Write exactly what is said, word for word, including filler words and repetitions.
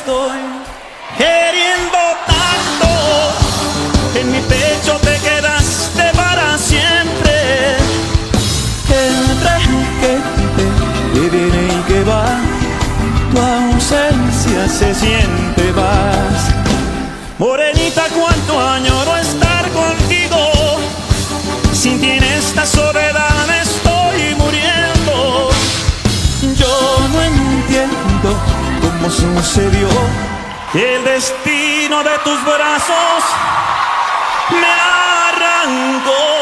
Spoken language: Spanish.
estoy queriendo tanto. En mi pecho te quedaste para siempre. Entre que que viene y que va, tu ausencia se siente más. Morenita, cuánto añoro estar contigo. Sin ti en esta soledad me estoy muriendo. Yo no entiendo cómo sucedió que el destino de tus brazos me arrancó.